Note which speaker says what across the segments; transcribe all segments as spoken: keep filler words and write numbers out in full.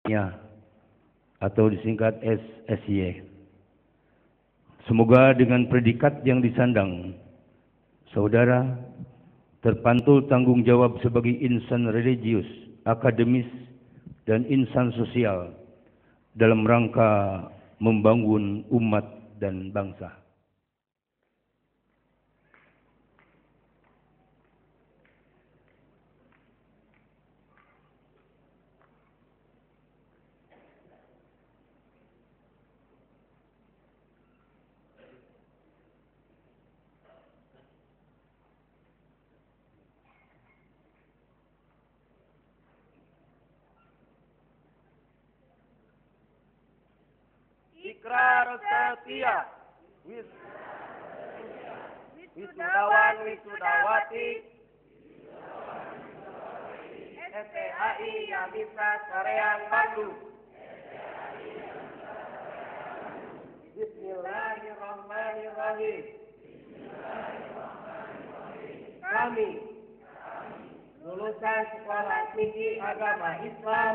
Speaker 1: ya, atau disingkat S S Y. Semoga dengan predikat yang disandang, saudara terpantul tanggung jawab sebagai insan religius, akademis, dan insan sosial dalam rangka membangun umat dan bangsa.
Speaker 2: Ikrar setia Wis Wisudawan Wisudawati S T H I Yamisa Soreang Bandung. Bismillahirrahmanirrahim. Kami lulusan Sekolah Tinggi Agama Islam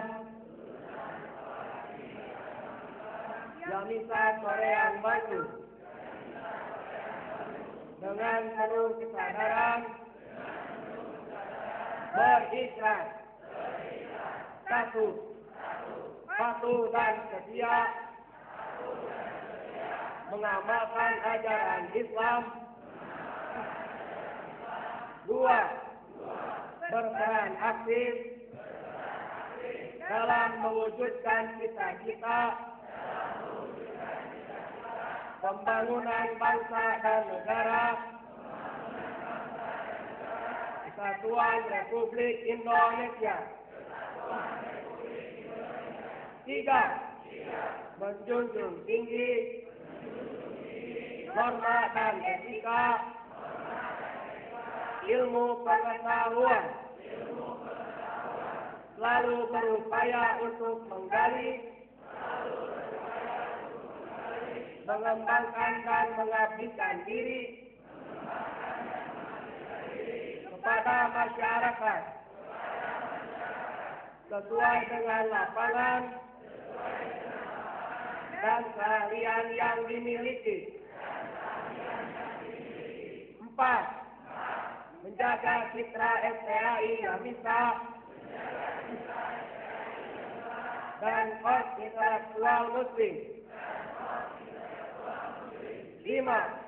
Speaker 2: Yamisa Soreang Bandung dengan penuh kesadaran berikrar satu patuh dan setia mengamalkan ajaran Islam, dua berperan aktif dalam mewujudkan cita-cita pembangunan bangsa dan negara Kesatuan Republik Indonesia. Tiga, menjunjung tinggi norma dan etika, ilmu pengetahuan, selalu berupaya untuk menggali, mengembangkan dan mengabdikan diri kepada masyarakat sesuai dengan lapangan dan keahlian yang dimiliki. Empat, menjaga citra S T H I Yamisa dan kos intelektual muslim. Lima,